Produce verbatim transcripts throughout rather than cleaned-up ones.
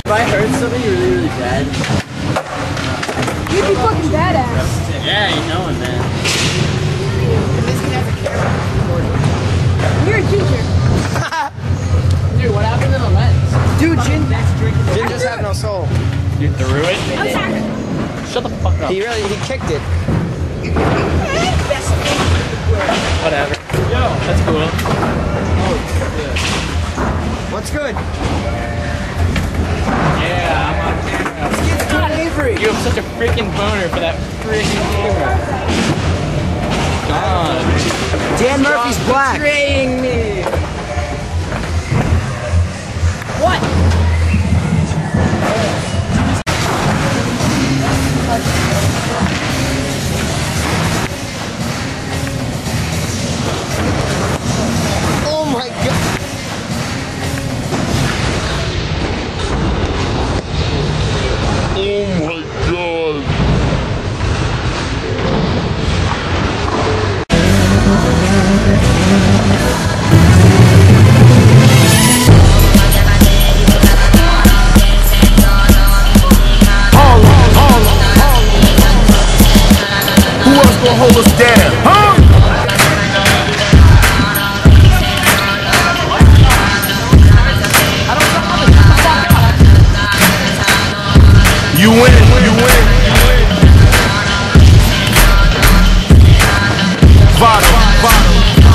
If I hurt something really, really bad, you'd be fucking badass. Yeah, you know it, man. This kid has a camera. You're a ginger. Dude, what happened to the lens? Dude, Jin, Jin just have no soul. You threw it? I'm sorry. Shut the fuck up. He really, he kicked it. Whatever. Yo, that's cool. Oh, good. What's good? Yeah, I'm on camera. It's good, Avery. You have such a freaking boner for that freaking camera. God. Dan Murphy's black. Betraying me. What? Oh my god. Oh my god. Who else gonna hold us down, huh? You win, you win. Vado, Vado.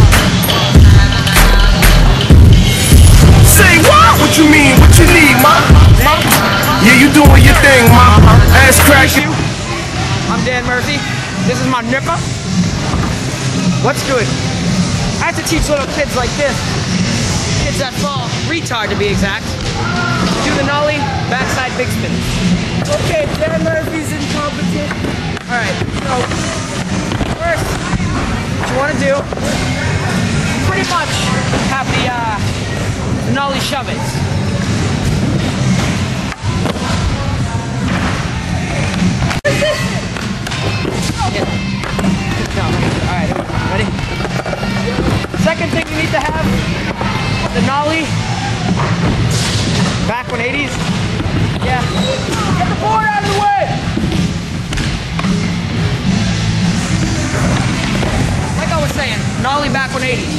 Say what? What you mean? What you need, ma? Yeah, you doing your thing, ma. Ass cracking. I'm Dan Murphy. This is my nipper. What's good? I have to teach little kids like this, kids that fall, retard to be exact, do the nollie backside big spin. Okay, Dan Murphy's incompetent. Alright, so first, what you want to do, pretty much have the, uh, the nollie shove-its. Yeah. No, alright, ready? Second thing you need to have, the nollie, back one eighties. Yeah. Get the board out of the way! Like I was saying, nollie back one eighties.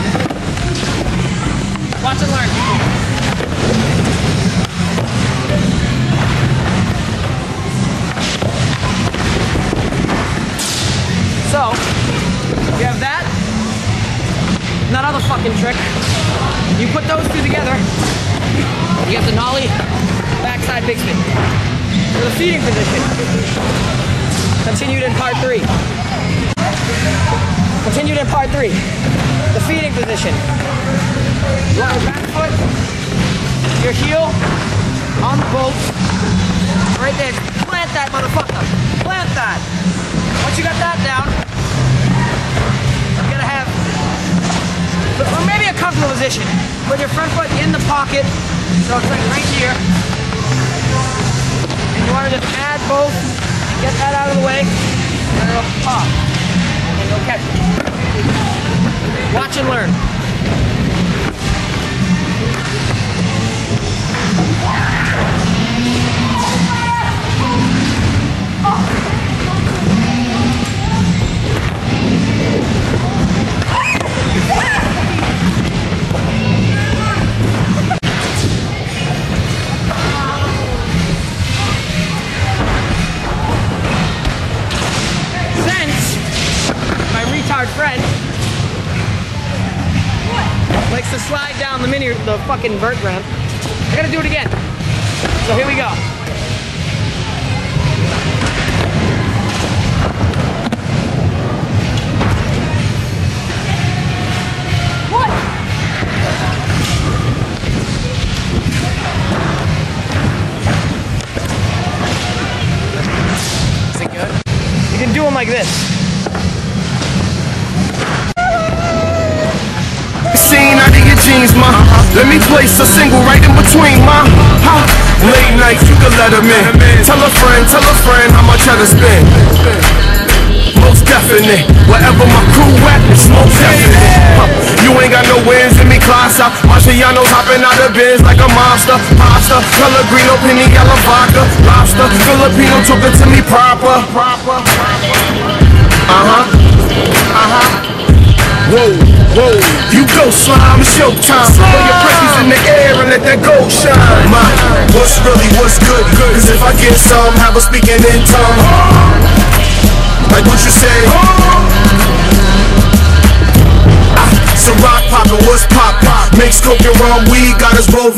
Watch and learn. So, you have that, and that other fucking trick. You put those two together, you have the nollie, backside big spin. For the feeding position. Continued in part three. Continued in part three. The feeding position. You want your back foot, your heel on the bolt. Right there. Plant that motherfucker. Plant that. Once you got that down, you gotta have, or maybe a comfortable position. Put your front foot in the pocket, so it's like right here. And you wanna just add both, get that out of the way, and it'll pop. And you'll catch it. Watch and learn. Friend likes to slide down the mini, the fucking vert ramp. I gotta do it again. So here we go. What? Is it good? You can do them like this. Scene out of your jeans, ma. Let me place a single right in between, ma. Ha. Late nights, you can let them in. Tell a friend, tell a friend how much I to spend. most definite. Wherever my crew at, it's most definite. Huh. You ain't got no wins in me, class out. Marciano's hopping out of biz like a monster. Pasta, Pellegrino, Penny, yellow vodka, lobster, Filipino talking to me proper. Uh-huh, uh-huh. Whoa, whoa, you go slime, it's your time. Throw your presses in the air and let that gold shine. My, what's really, what's good, good? Cause if I get some, have a speaking in tongue. Like what you say? Ah, some rock poppin', what's pop? Mix coke and rum, weed, got us both.